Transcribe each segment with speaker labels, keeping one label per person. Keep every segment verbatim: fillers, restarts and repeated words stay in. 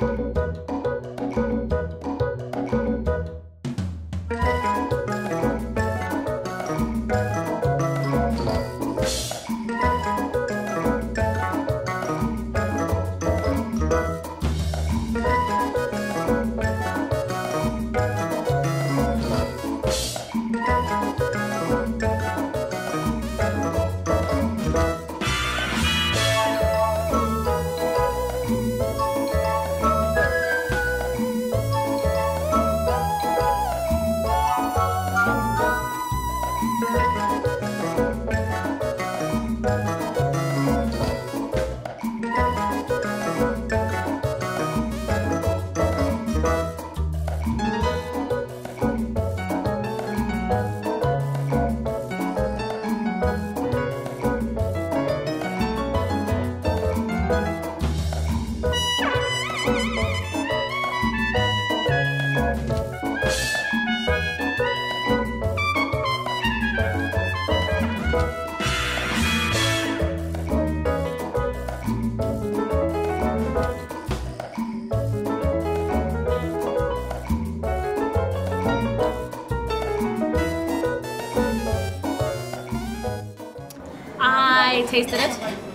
Speaker 1: I tasted it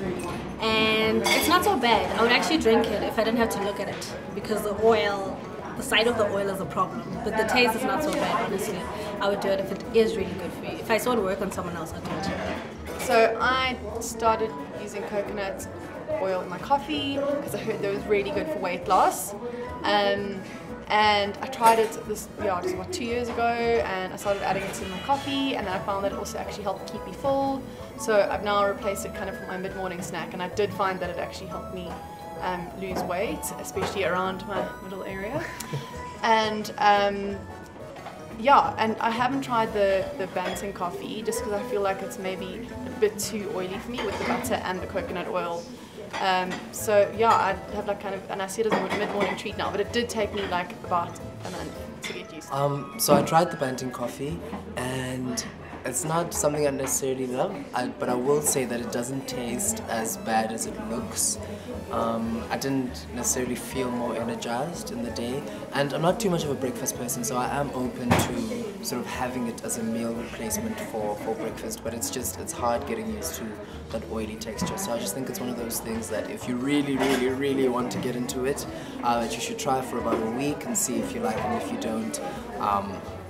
Speaker 1: and it's not so bad. I would actually drink it if I didn't have to look at it, because the oil, the sight of the oil is a problem, but the taste is not so bad, honestly. I would do it if it is really good for you. If I saw it work on someone else, I'd do it.
Speaker 2: So I started using coconut oil in my coffee because I heard that it was really good for weight loss. Um, and I tried it this, yeah, just about two years ago, and I started adding it to my coffee, and then I found that it also actually helped keep me full. So I've now replaced it kind of for my mid-morning snack, and I did find that it actually helped me um, lose weight, especially around my middle area. And um, yeah, and I haven't tried the, the Banting coffee just because I feel like it's maybe a bit too oily for me with the butter and the coconut oil. Um, so yeah, I have like kind of, and I see it as a mid-morning treat now, but it did take me like about a month to get used to.
Speaker 3: Um, so I tried the Banting coffee, and it's not something I necessarily love, I, but I will say that it doesn't taste as bad as it looks. Um, I didn't necessarily feel more energized in the day, and I'm not too much of a breakfast person, so I am open to sort of having it as a meal replacement for, for breakfast, but it's just, it's hard getting used to that oily texture. So I just think it's one of those things that if you really, really, really want to get into it, uh, that you should try for about a week and see if you like it, and if you don't, um,